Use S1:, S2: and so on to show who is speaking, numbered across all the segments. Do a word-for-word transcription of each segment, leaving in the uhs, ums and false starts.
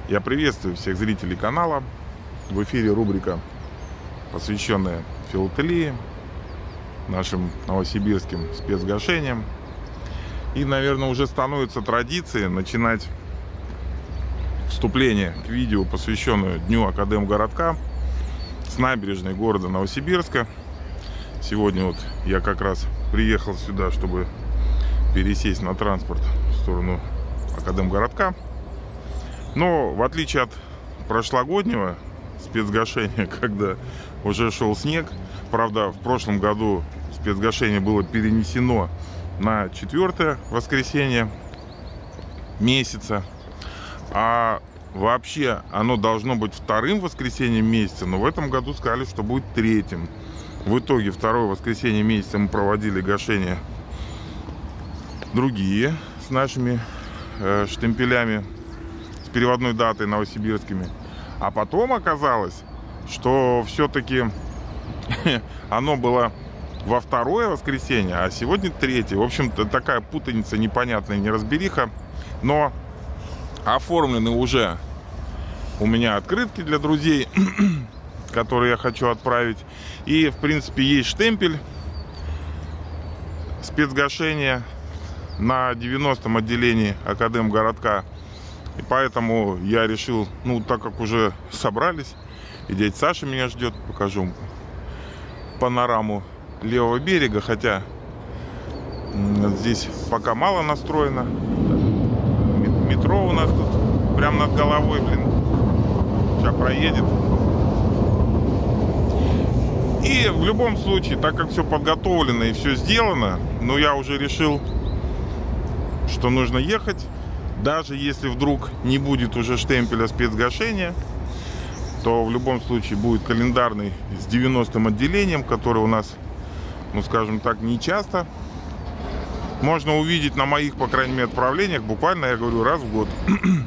S1: Я приветствую всех зрителей канала. В эфире рубрика, посвященная филателии, нашим новосибирским спецгашениям. И, наверное, уже становится традицией начинать вступление к видео, посвященное Дню Академгородка, с набережной города Новосибирска. Сегодня вот я как раз приехал сюда, чтобы пересесть на транспорт в сторону Академгородка. Но в отличие от прошлогоднего спецгашения, когда уже шел снег, правда, в прошлом году спецгашение было перенесено на четвертое воскресенье месяца, а вообще оно должно быть вторым воскресеньем месяца, но в этом году сказали, что будет третьим. В итоге второе воскресенье месяца мы проводили гашения другие с нашими э, штемпелями, с переводной датой новосибирскими. А потом оказалось, что все-таки оно было во второе воскресенье, а сегодня третье. В общем-то, такая путаница, непонятная неразбериха. Но оформлены уже у меня открытки для друзей, которые я хочу отправить. И, в принципе, есть штемпель спецгашения на девяностом отделении Академгородка. И поэтому я решил, ну, так как уже собрались, и дядя Саша меня ждет, покажу панораму левого берега, хотя здесь пока мало настроено. Метро у нас тут прям над головой, блин, сейчас проедет. И в любом случае, так как все подготовлено и все сделано, но я уже решил, что нужно ехать, даже если вдруг не будет уже штемпеля спецгашения, то в любом случае будет календарный с девяностым отделением, который у нас, ну скажем так, не часто можно увидеть на моих, по крайней мере, отправлениях, буквально, я говорю, раз в год.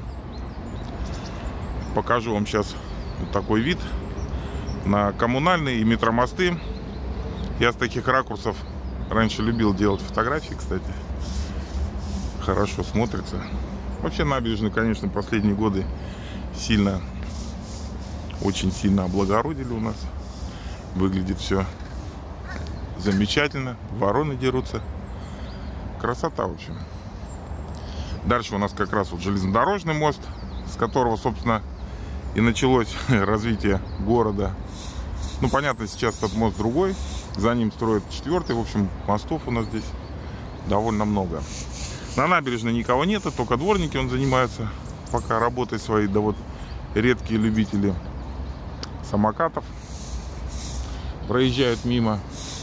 S1: Покажу вам сейчас вот такой вид на коммунальные и метромосты. Я с таких ракурсов раньше любил делать фотографии, кстати. Хорошо смотрится. Вообще набережную, конечно, последние годы сильно, очень сильно облагородили у нас. Выглядит все замечательно. Вороны дерутся. Красота, в общем. Дальше у нас как раз вот железнодорожный мост, с которого, собственно, и началось развитие города. Ну, понятно, сейчас этот мост другой. За ним строят четвертый. В общем, мостов у нас здесь довольно много. На набережной никого нет, только дворники он занимается пока работой своей. Да вот редкие любители самокатов проезжают мимо.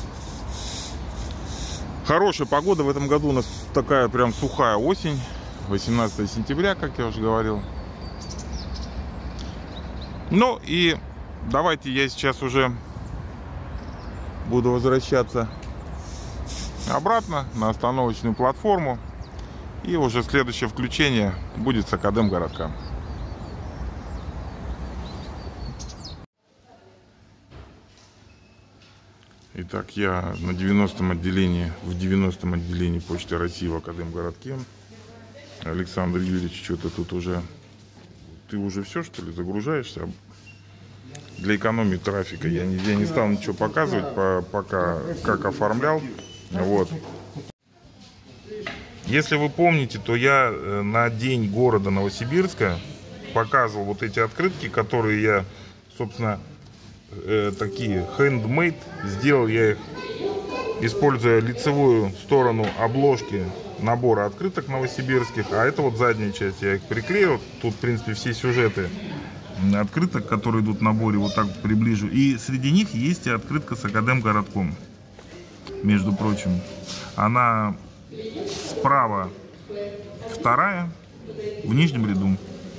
S1: Хорошая погода. В этом году у нас такая прям сухая осень. восемнадцатое сентября, как я уже говорил. Ну и давайте я сейчас уже буду возвращаться обратно на остановочную платформу. И уже следующее включение будет с Академгородка. Итак, я на девяностом отделении, в девяностом отделении Почты России в Академгородке. Александр Юрьевич, что-то тут уже... Ты уже все, что ли, загружаешься? Для экономии трафика я не, я не стал ничего показывать, по, пока как оформлял. Вот. Если вы помните, то я на день города Новосибирска показывал вот эти открытки, которые я, собственно, э, такие handmade. Сделал я их, используя лицевую сторону обложки набора открыток новосибирских. А это вот задняя часть, я их приклеил. Тут, в принципе, все сюжеты открыток, которые идут в наборе, вот так приближу. И среди них есть и открытка с Академгородком, между прочим. Она... Справа вторая, в нижнем ряду.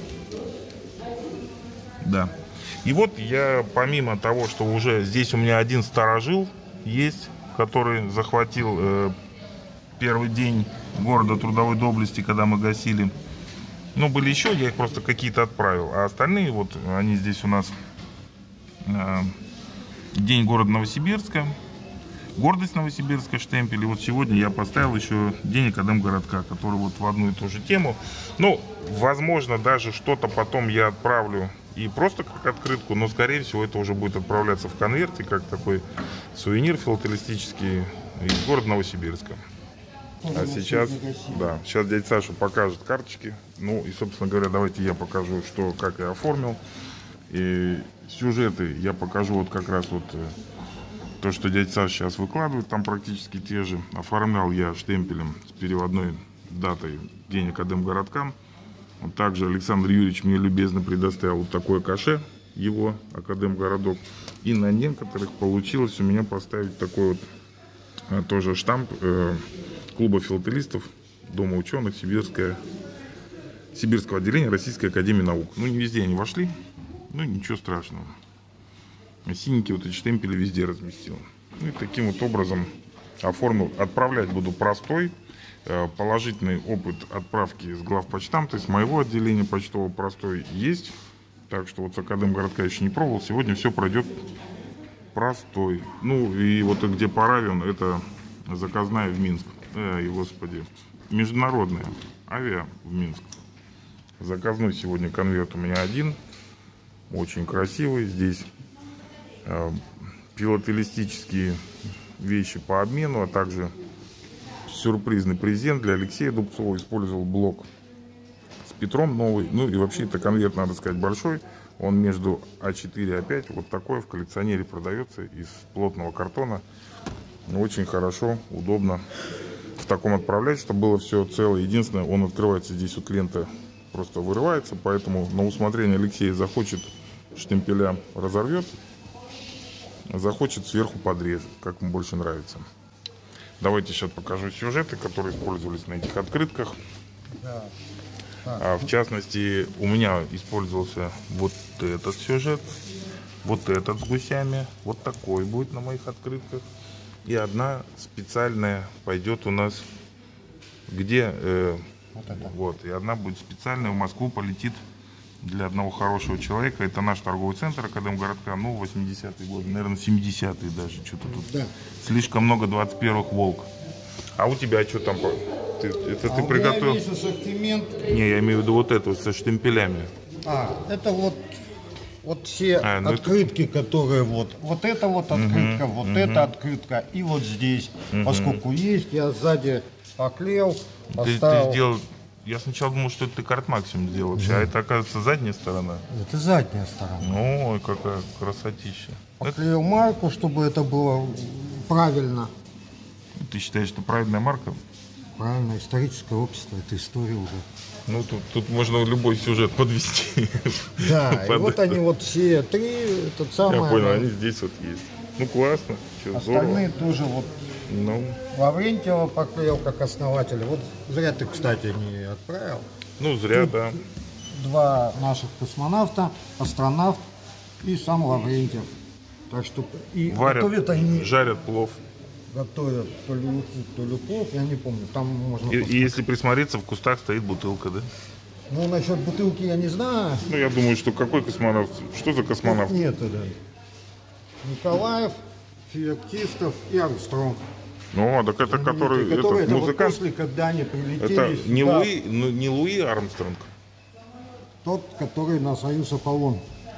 S1: Да. И вот я, помимо того, что уже здесь у меня один старожил есть, который захватил э, первый день города трудовой доблести, когда мы гасили. Ну, были еще, я их просто какие-то отправил. А остальные, вот, они здесь у нас э, день города Новосибирска. гордость Новосибирска штемпель. И вот сегодня я поставил еще День Академгородка, который вот в одну и ту же тему. Ну, возможно, даже что-то потом я отправлю и просто как открытку, но, скорее всего, это уже будет отправляться в конверте, как такой сувенир филателистический из города Новосибирска. А сейчас, да, сейчас дядя Саша покажет карточки. Ну и, собственно говоря, давайте я покажу, что, как я оформил. И сюжеты я покажу вот как раз вот то, что дядя Саша сейчас выкладывает. Там практически те же. Оформлял я штемпелем с переводной датой День Академгородка. Вот также Александр Юрьевич мне любезно предоставил вот такое каше, его Академгородок. И на некоторых получилось у меня поставить такой вот тоже штамп э, клуба филателистов Дома ученых Сибирская, Сибирского отделения Российской академии наук. Ну, не везде они вошли, ну ничего страшного. Синенькие вот эти штемпели везде разместил. Ну и таким вот образом оформил. Отправлять буду простой. Положительный опыт отправки с главпочтамта, из моего отделения почтового простой есть. Так что вот с Академгородка еще не пробовал. Сегодня все пройдет простой. Ну и вот где Паравион, это заказная в Минск. Эй, господи. Международная авиа в Минск. Заказной сегодня конверт у меня один. Очень красивый. Здесь э, филателистические вещи по обмену, а также сюрпризный презент для Алексея Дубцова. Использовал блок с Петром новый. Ну и вообще это конверт, надо сказать, большой. Он между а четыре и а пять. Вот такой в коллекционере продается из плотного картона. Очень хорошо, удобно в таком отправлять, чтобы было все целое. Единственное, он открывается здесь, вот лента просто вырывается. Поэтому на усмотрение Алексея захочет штемпеля разорвет, захочет сверху подрежет, как ему больше нравится. Давайте сейчас покажу сюжеты, которые использовались на этих открытках. Да. А, в частности, у меня использовался вот этот сюжет, вот этот с гусями, вот такой будет на моих открытках. И одна специальная пойдет у нас, где, э, вот, это. вот, и одна будет специальная в Москву полетит для одного хорошего человека. Это наш торговый центр Академгородка, ну, восьмидесятые годы, наверное, семидесятые даже, что-то тут. Да. Слишком много двадцать первых волк. А у тебя что там? Ты, это а ты приготовил? Весь ассортимент. Не, я имею в виду вот это вот со штемпелями. А,
S2: это вот, вот все а, ну открытки, это... которые вот. Вот это вот открытка, угу, вот угу. это открытка. И вот здесь, угу. поскольку есть, я сзади поклеил, поставил. Ты, ты сделал... Я сначала думал, что это ты карт максимум сделал вообще, да. А это, оказывается, задняя сторона. Это задняя сторона.
S1: Ой, какая красотища.
S2: Поклеил марку, чтобы это было правильно.
S1: Ты считаешь, что правильная марка?
S2: Правильно, историческое общество, это история уже.
S1: Ну, тут, тут можно любой сюжет подвести.
S2: Да, и вот они вот все три, тот самый.
S1: Я понял, они здесь вот есть. Ну, классно.
S2: Остальные тоже вот. Ну. Лаврентьева поклеил как основатель. Вот зря ты, кстати, не отправил.
S1: Ну, зря, тут да.
S2: Два наших космонавта, астронавт и сам Лаврентьев. Так что и
S1: варят, готовят они, жарят плов.
S2: Готовят то ли, то ли плов, я не помню. Там можно.
S1: И, и если присмотреться, в кустах стоит бутылка, да?
S2: Ну, насчет бутылки я не знаю.
S1: Ну, я думаю, что какой космонавт? Что за космонавт?
S2: Нет, да. Николаев, Феоктистов и Армстронг.
S1: Ну, так это который, который
S2: это
S1: музыкант.
S2: Вот после, когда они прилетели.
S1: Это
S2: сюда,
S1: не Луи, ну, не Луи Армстронг.
S2: Тот, который на Союз Аполлон.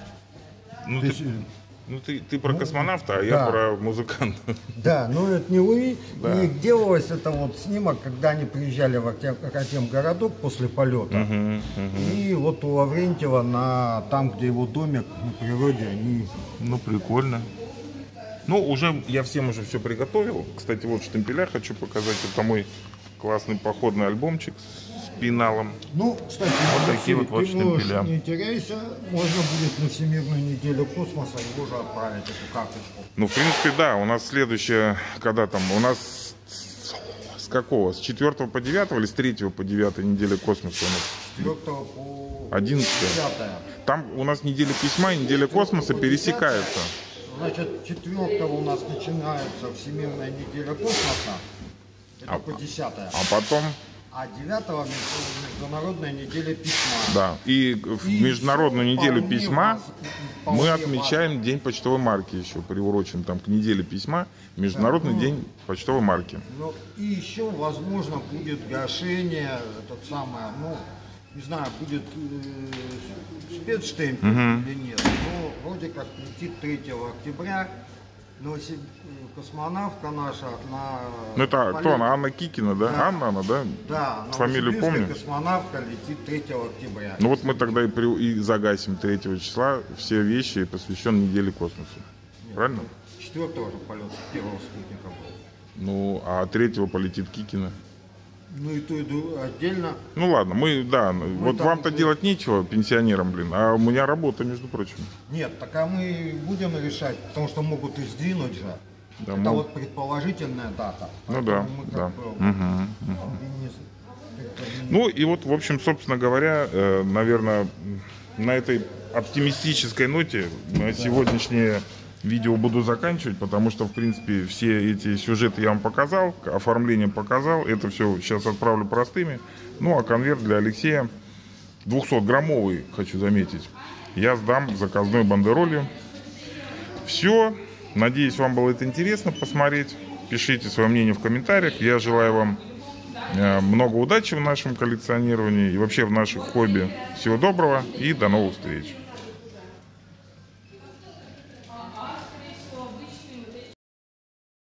S1: Ну, ты, ну, ты, ты про ну, космонавта, а да. я про музыканта.
S2: Да, но это не Луи. Да. И делалось это вот снимок, когда они приезжали в Академгородок после полета. Угу, угу. И вот у Лаврентьева на там, где его домик на природе, они.
S1: Ну, прикольно. Ну, уже я всем уже все приготовил. Кстати, вот штемпеля хочу показать. Это мой классный походный альбомчик с пеналом.
S2: Ну, кстати,
S1: вот такие вот, вот штемпеля.
S2: Не теряйся, можно будет на Всемирную неделю космоса его же отправить, эту карточку.
S1: Ну, в принципе, да. У нас следующая, когда там, у нас с какого? С четвёртого по девятое или с третьего по девятое неделя космоса у нас?
S2: С четвёртого по
S1: одиннадцатое. Там у нас неделя письма и неделя космоса пересекаются.
S2: Значит, четвертого у нас начинается Всемирная неделя космоса. Это
S1: а,
S2: по десятое.
S1: А потом?
S2: А девятого международная неделя письма.
S1: Да, и в и Международную неделю письма вас, мы отмечаем вас. День почтовой марки еще, приурочен там к неделе письма, Международный да, ну, день почтовой марки.
S2: Ну, и еще, возможно, будет гашение, этот самый, ну, не знаю, будет э, спецштемпель угу. или нет, но вроде как летит третьего октября. Новосиб... космонавтка наша на...
S1: Ну это полет... кто она? Анна Кикина, да? да. Анна она, да?
S2: Да,
S1: фамилию помню.
S2: Космонавтка летит третьего октября.
S1: Ну вот мы тогда и, при... и загасим третьего числа все вещи, посвященные неделе космоса. Нет, правильно?
S2: четвёртого же полет первого спутника был.
S1: Ну, а третьего полетит Кикина.
S2: Ну и то иду отдельно.
S1: Ну ладно, мы, да, мы вот вам-то мы... делать нечего, пенсионерам, блин, а у меня работа, между прочим.
S2: Нет, так а мы будем решать, потому что могут и сдвинуть же. Да, это мы... вот предположительная дата.
S1: Ну да, да. Бы, угу, угу. Ну и вот, в общем, собственно говоря, наверное, на этой оптимистической ноте на сегодняшнее видео буду заканчивать, потому что, в принципе, все эти сюжеты я вам показал, оформление показал. Это все сейчас отправлю простыми. Ну, а конверт для Алексея двухсотграммовый, хочу заметить, я сдам заказной бандеролью. Все. Надеюсь, вам было это интересно посмотреть. Пишите свое мнение в комментариях. Я желаю вам много удачи в нашем коллекционировании и вообще в наших хобби. Всего доброго и до новых встреч.